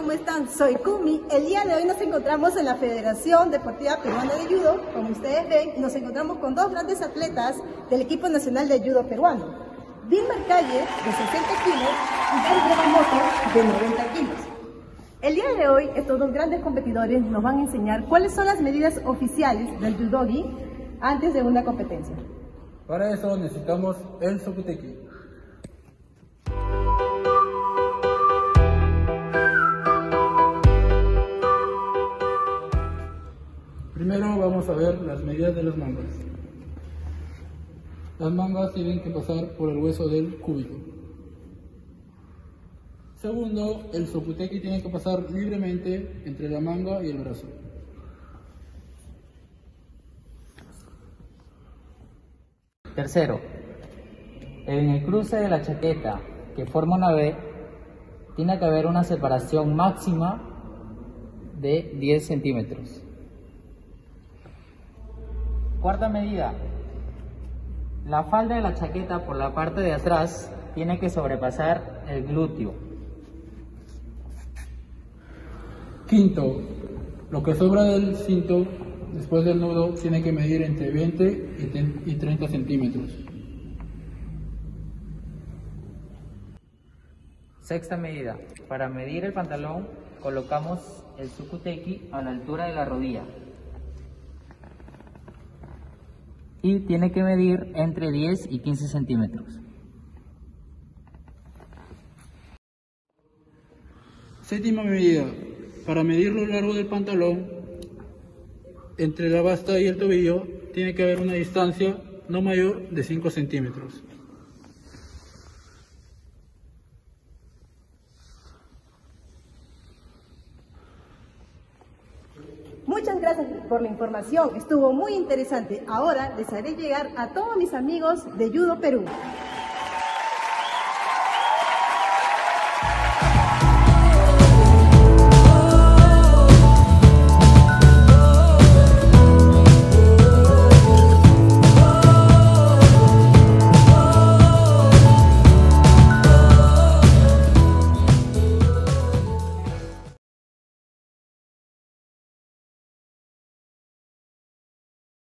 ¿cómo están? Soy Kumi. El día de hoy nos encontramos en la Federación Deportiva Peruana de Judo, como ustedes ven, y nos encontramos con dos grandes atletas del equipo nacional de judo peruano. Dilmar Calle, de 60 kilos, y Dani Yamamoto, de 90 kilos. El día de hoy, estos dos grandes competidores nos van a enseñar cuáles son las medidas oficiales del judogi antes de una competencia. Para eso necesitamos el sokuteki. Primero vamos a ver las medidas de las mangas. Las mangas tienen que pasar por el hueso del cúbito. Segundo, el sokuteki tiene que pasar libremente entre la manga y el brazo. Tercero, en el cruce de la chaqueta que forma una V, tiene que haber una separación máxima de 10 centímetros. Cuarta medida, la falda de la chaqueta por la parte de atrás tiene que sobrepasar el glúteo. Quinto, lo que sobra del cinto después del nudo tiene que medir entre 20 y 30 centímetros. Sexta medida, para medir el pantalón colocamos el sokuteki a la altura de la rodilla. Y tiene que medir entre 10 y 15 centímetros. Séptima medida, para medir lo largo del pantalón, entre la basta y el tobillo, tiene que haber una distancia no mayor de 5 centímetros. Muchas gracias por la información, estuvo muy interesante. Ahora les haré llegar a todos mis amigos de Judo Perú.